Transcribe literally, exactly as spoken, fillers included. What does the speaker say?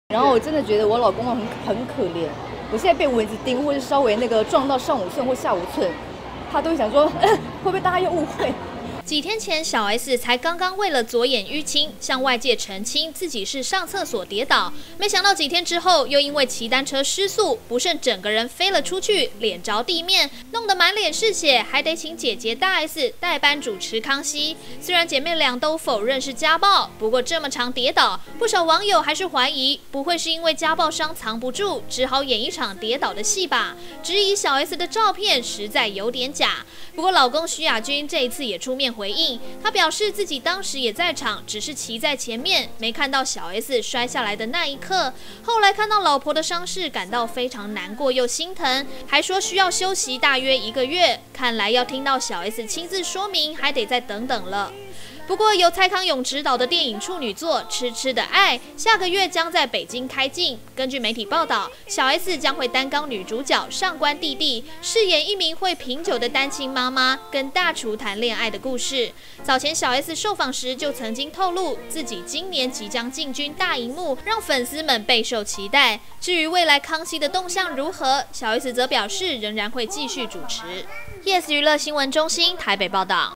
然后我真的觉得我老公很很可怜，我现在被蚊子叮，或是稍微那个撞到上五寸或下五寸，他都会想说，会不会大家又误会？ 几天前，小 S 才刚刚为了左眼淤青，向外界澄清自己是上厕所跌倒，没想到几天之后，又因为骑单车失速，不慎整个人飞了出去，脸着地面，弄得满脸是血，还得请姐姐大 S 代班主持康熙。虽然姐妹俩都否认是家暴，不过这么常跌倒，不少网友还是怀疑，不会是因为家暴伤藏不住，只好演一场跌倒的戏吧？质疑小 S 的照片实在有点假。不过老公徐亚军这一次也出面回应，他表示自己当时也在场，只是骑在前面，没看到小 S 摔下来的那一刻。后来看到老婆的伤势，感到非常难过又心疼，还说需要休息大约一个月。看来要听到小 S 亲自说明，还得再等等了。不过，由蔡康永执导的电影处女作《痴痴的爱》下个月将在北京开镜。根据媒体报道，小 S 将会担纲女主角上官蒂蒂，饰演一名会品酒的单亲妈妈跟大厨谈恋爱的故事。早前小 S 受访时就曾经透露，自己今年即将进军大荧幕，让粉丝们备受期待。至于未来康熙的动向如何，小 S 则表示仍然会继续主持。Yes 娱乐新闻中心台北报道。